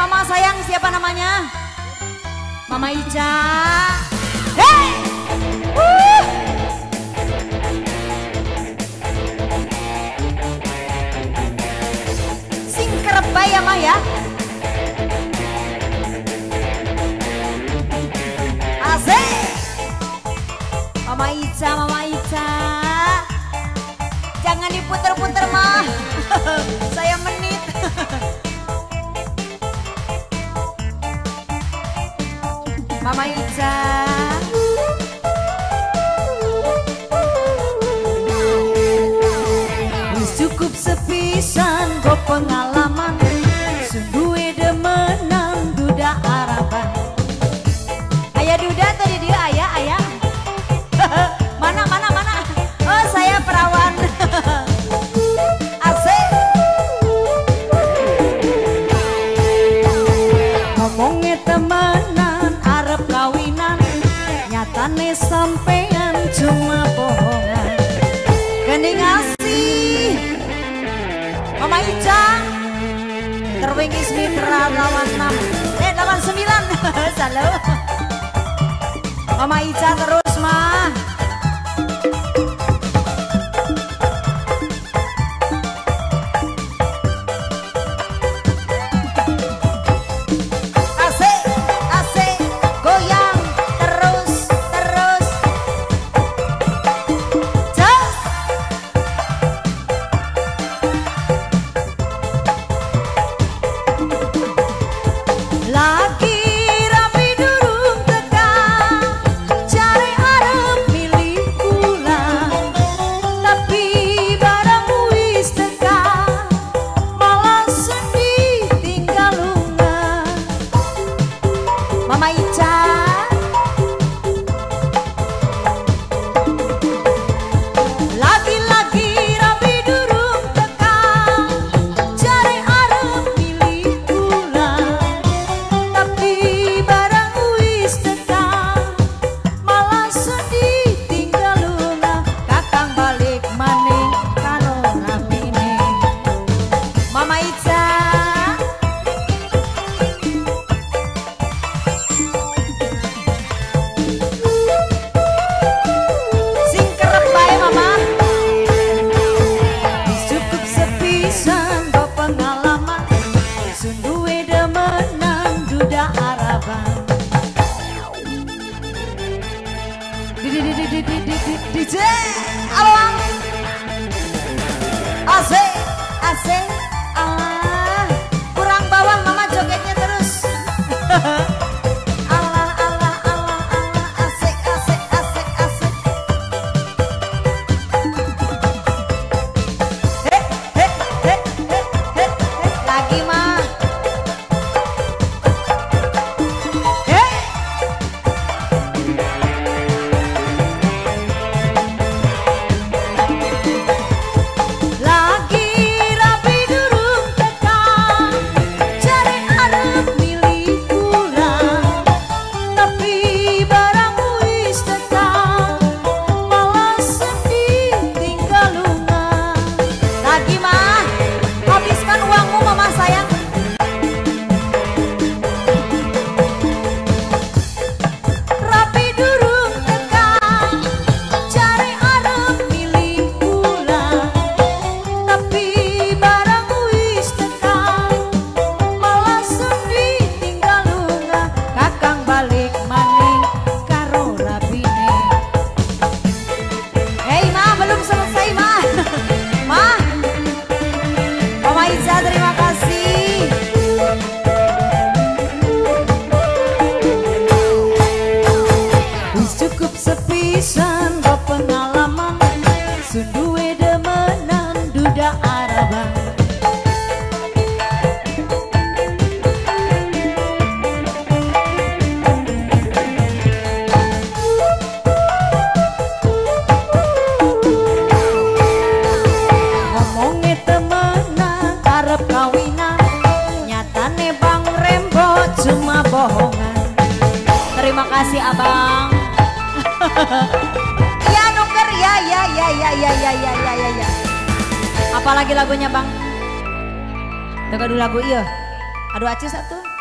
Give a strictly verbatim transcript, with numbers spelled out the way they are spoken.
mama sayang siapa namanya? Mama Ica. Hey! Uh! Sing kerebay ya mah ya. Asik. Mama Ica, Mama Ica. Jangan diputer-puter mah. Saya menit. Mama Ica. Wis cukup sepisan go pengalaman, sungguh demenan duda Araban. Ayah duda tadi dia ayah ayah. Mana mana mana. Oh saya perawan. Asik. Ngomongnya temenan arep kawinan, nyatane sampean cuma bohongan. Gening asih Mama Ica terwingis mitra lawan enam eh lawan sembilan. Salo Mama Ica terus mah. Mama Ica lagi-lagi rapi durung teka, cari arep milih pulang, tapi barang wis teka, malah sedih tinggal lunga. Kakang balik maning karo rapine. Mama Ica D J awang asik asik ah kurang bawang mama jogetnya terus. Allah Allah Allah Allah asik asik asik asik. He he he he he lagi mah. Terima kasih. Wis cukup sepisan go pengalaman, sunduwe demenan duda Araban. Ngomongnya temenan arep kawinan, nyatane Bang Rembo cuma bohongan. Terima kasih abang. Iya nuker ya ya ya ya ya ya ya ya ya ya. Apalagi lagunya bang? Tengah dulu lagu iya. Aduh aci satu.